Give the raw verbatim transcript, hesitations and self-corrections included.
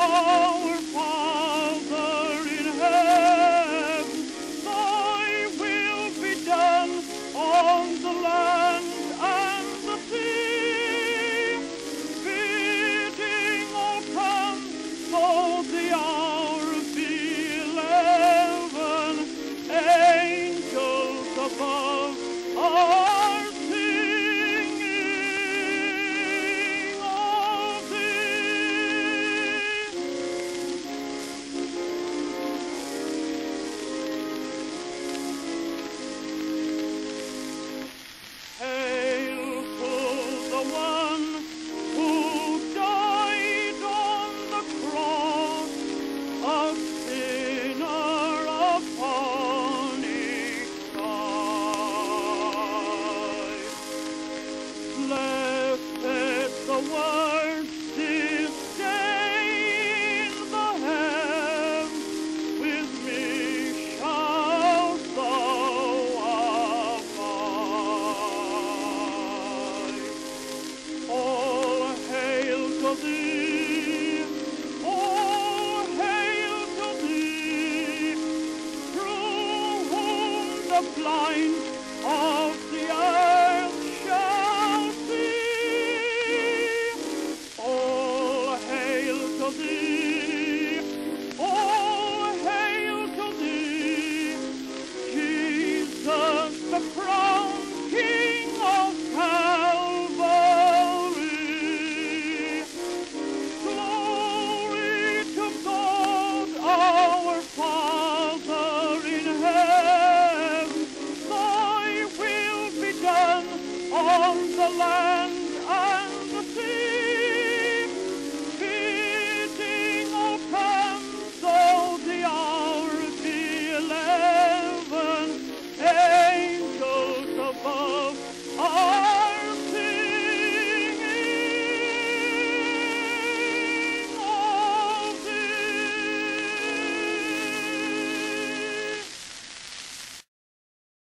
Our Father in heaven, thy will be done on the land and the sea. Bidding all come, though the hour be eleven, angels above are singing of thee. Hail to the one who died on the cross, a sinner upon each side. Blessed the words this day in the heavens, with me shalt thou abide. All hail to thee, all hail to thee, through whom the blind of the